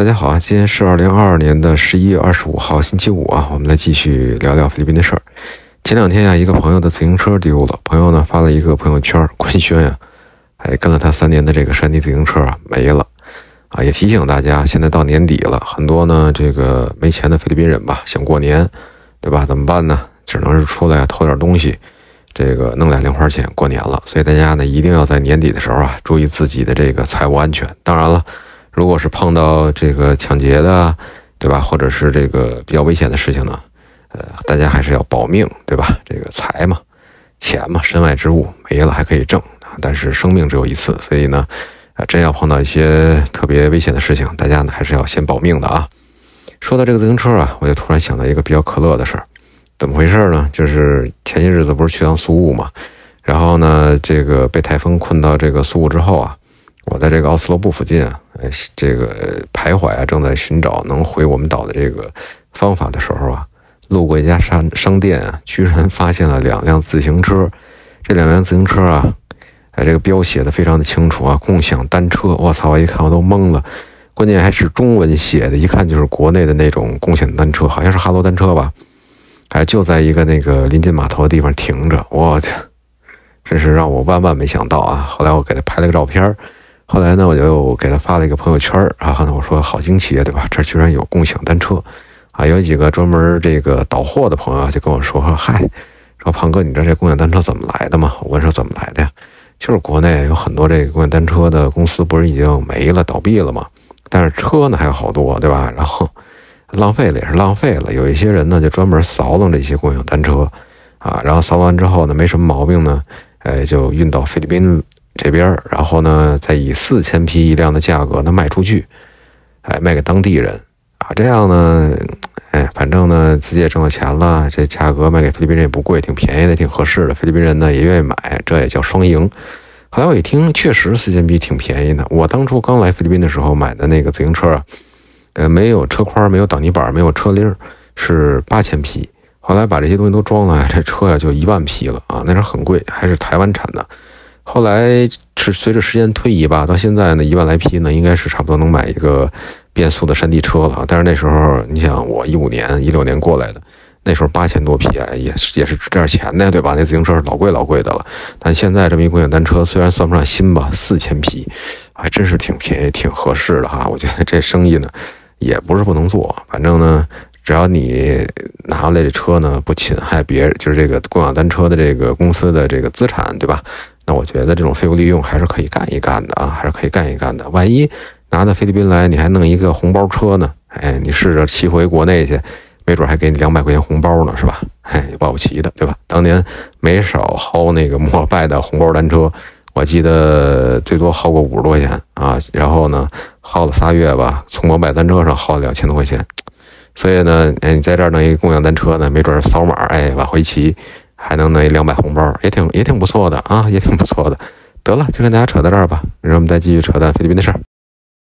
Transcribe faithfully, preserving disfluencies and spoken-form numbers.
大家好啊，今天是二零二二年的十一月二十五号，星期五啊，我们来继续聊聊菲律宾的事儿。前两天啊，一个朋友的自行车丢了，朋友呢发了一个朋友圈官宣呀，哎，跟了他三年的这个山地自行车啊没了啊，也提醒大家，现在到年底了，很多呢这个没钱的菲律宾人吧，想过年，对吧？怎么办呢？只能是出来偷点东西，这个弄点零花钱过年了。所以大家呢一定要在年底的时候啊，注意自己的这个财务安全。当然了，如果是碰到这个抢劫的，对吧？或者是这个比较危险的事情呢，呃，大家还是要保命，对吧？这个财嘛，钱嘛，身外之物，没了还可以挣啊，但是生命只有一次，所以呢，啊，真要碰到一些特别危险的事情，大家呢还是要先保命的啊。说到这个自行车啊，我就突然想到一个比较可乐的事儿，怎么回事呢？就是前些日子不是去趟宿务嘛，然后呢，这个被台风困到这个宿务之后啊。我在这个奥斯陆部附近啊，这个徘徊啊，正在寻找能回我们岛的这个方法的时候啊，路过一家商商店啊，居然发现了两辆自行车。这两辆自行车啊，哎，这个标写的非常的清楚啊，共享单车。我操！我一看我都懵了，关键还是中文写的，一看就是国内的那种共享单车，好像是哈罗单车吧？哎，就在一个那个临近码头的地方停着。我去，真是让我万万没想到啊！后来我给他拍了个照片。后来呢，我就给他发了一个朋友圈然后呢，我说好惊奇啊，对吧？这居然有共享单车啊！有几个专门这个倒货的朋友就跟我说说，嗨，说胖哥，你知道这共享单车怎么来的吗？我问说怎么来的呀？就是国内有很多这个共享单车的公司不是已经没了、倒闭了吗？但是车呢还有好多，对吧？然后浪费了也是浪费了，有一些人呢就专门扫楞这些共享单车啊，然后扫完之后呢没什么毛病呢，哎，就运到菲律宾这边，然后呢，再以四千匹一辆的价格呢卖出去，哎，卖给当地人啊，这样呢，哎，反正呢自己也挣了钱了，这价格卖给菲律宾人也不贵，挺便宜的，挺合适的，菲律宾人呢也愿意买，这也叫双赢。后来我一听，确实四千匹挺便宜的。我当初刚来菲律宾的时候买的那个自行车啊，呃，没有车筐，没有挡泥板，没有车铃，是八千匹。后来把这些东西都装了，这车呀就一万匹了啊，那是很贵，还是台湾产的。后来是随着时间推移吧，到现在呢，一万来匹呢，应该是差不多能买一个变速的山地车了。但是那时候，你想我一五年、一六年过来的，那时候八千多匹啊，也是也是值点钱的，对吧？那自行车是老贵老贵的了。但现在这么一共享单车，虽然算不上新吧，四千匹，还真是挺便宜、挺合适的哈。我觉得这生意呢，也不是不能做，反正呢，只要你拿来这车呢，不侵害别人，就是这个共享单车的这个公司的这个资产，对吧？那我觉得这种废物利用还是可以干一干的啊，还是可以干一干的。万一拿到菲律宾来，你还弄一个红包车呢？哎，你试着骑回国内去，没准还给你两百块钱红包呢，是吧？哎，保不齐的，对吧？当年没少薅那个摩拜的红包单车，我记得最多薅过五十多块钱啊。然后呢，薅了仨月吧，从摩拜单车上薅了两千多块钱。所以呢，哎，你在这儿弄一个共享单车呢，没准扫码，哎，往回骑。还能弄一两百红包，也挺也挺不错的啊，也挺不错的。得了，就跟大家扯到这儿吧，让我们再继续扯淡菲律宾的事儿。